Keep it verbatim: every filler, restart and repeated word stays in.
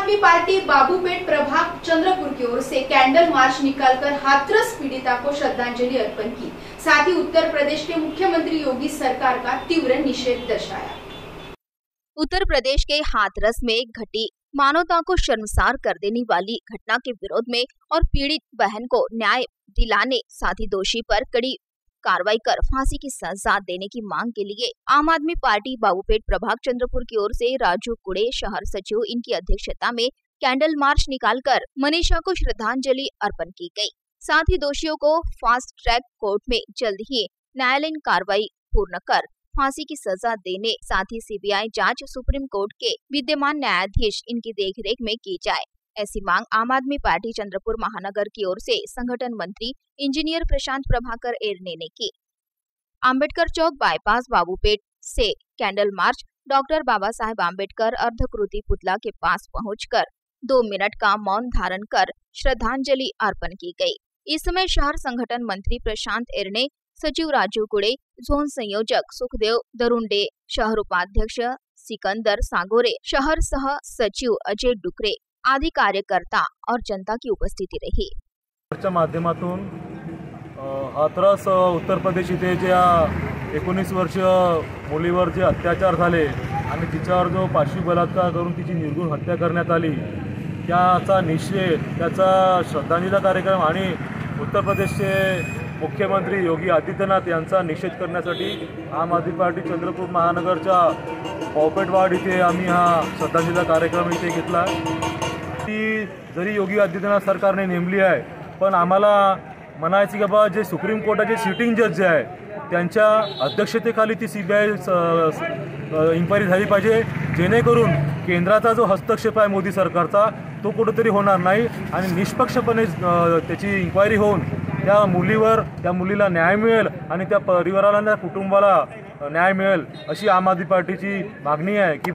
आदमी पार्टी बाबूपेट प्रभाग चंद्रपुर की ओर से कैंडल मार्च निकालकर हाथरस पीड़िता को श्रद्धांजलि अर्पण की। साथ ही उत्तर प्रदेश के मुख्यमंत्री योगी सरकार का तीव्र निषेध दर्शाया। उत्तर प्रदेश के हाथरस में घटी मानवता को शर्मसार कर देने वाली घटना के विरोध में और पीड़ित बहन को न्याय दिलाने, साथ ही दोषी पर कड़ी कार्रवाई कर फांसी की सजा देने की मांग के लिए आम आदमी पार्टी बाबूपेट प्रभाग चंद्रपुर की ओर से राजू कुड़े शहर सचिव इनकी अध्यक्षता में कैंडल मार्च निकालकर मनीषा को श्रद्धांजलि अर्पण की गई। साथ ही दोषियों को फास्ट ट्रैक कोर्ट में जल्द ही न्यायालयीन कार्रवाई पूर्ण कर फांसी की सजा देने, साथ ही सीबीआई जांच सुप्रीम कोर्ट के विद्यमान न्यायाधीश इनकी देखरेख में की जाए, ऐसी मांग आम आदमी पार्टी चंद्रपुर महानगर की ओर से संगठन मंत्री इंजीनियर प्रशांत प्रभाकर एरने ने की। अंबेडकर चौक बाईपास बाबूपेट से candle march doctor Baba Saheb Ambedkar अर्धकृति पुतला के पास पहुंचकर दो मिनट का मौन धारण कर श्रद्धांजलि अर्पण की गई। इस समय शहर संगठन मंत्री प्रशांत एरने, सचिव राजू कुड़े, जोन संयोजक सुखदेव दरुंडे, शहर उपाध्यक्ष सिकंदर सागोरे, शहर सह सचिव अजय डुकरे आदि कार्यकर्ता और जनता की उपस्थिती रही। माध्यमातून हाथरस उत्तर प्रदेश इथे ज्या एकोणीस वर्ष मुलीवर जे अत्याचार झाले आणि तिच्यावर जो पाशवी बलात्कार करून तिची निर्गुण हत्या करण्यात आली, त्याचा निषेध, त्याचा श्रद्धांजली कार्यक्रम आणि उत्तर प्रदेशचे मुख्यमंत्री योगी आदित्यनाथ यांचा निषेध करण्यासाठी आम आदमी पार्टी चंद्रपूर महानगरच्या बाबूपेट वार्ड इथे आम्ही हा श्रद्धांजली कार्यक्रम इथे घेतला। ती जरी योगी आदित्यनाथ सरकारने नेमली आहे, पण आम्हाला म्हणायचं की बाबा जे सुप्रीम कोर्टाचे सिटिंग जज जे आहे त्यांच्या अध्यक्षतेखाली ती सीबीआय इन्क्वायरी झाली पाहिजे, जेणेकरून केंद्राचा जो हस्तक्षेप आहे मोदी सरकारचा तो कुठेतरी होणार नाही आणि निष्पक्षपणे त्याची इन्क्वायरी होऊन त्या मुलीवर, त्या मुलीला न्याय मिळेल आणि त्या परिवाराला, त्या कुटुंबाला न्याय मिळेल अशी आम आदमी पार्टीची मागणी आहे की